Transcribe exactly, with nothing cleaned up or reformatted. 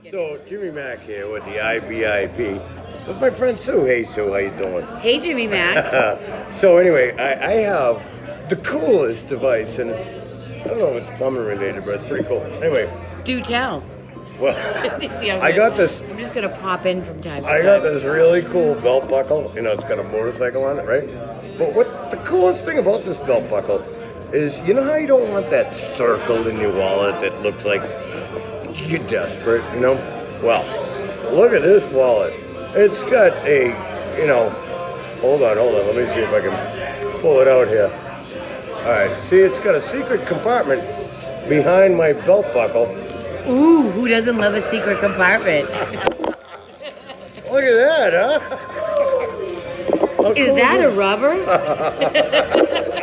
So Jimmy Mack here with the I B I P with my friend Sue. Hey Sue, how you doing? Hey Jimmy Mack. So anyway, I, I have the coolest device, and it's I don't know if it's plumbing related, but it's pretty cool. Anyway, Do tell. well, See, I'm I gonna- got this. I'm just gonna pop in from time to I time. got this really cool belt buckle. You know, it's got a motorcycle on it, right? But what the coolest thing about this belt buckle is, you know how you don't want that circle in your wallet that looks like you're desperate, you know? Well, look at this wallet. It's got a, you know, hold on, hold on. Let me see if I can pull it out here. All right, see, it's got a secret compartment behind my belt buckle. Ooh, who doesn't love a secret compartment? Look at that, huh? How Is cool that it? a rubber?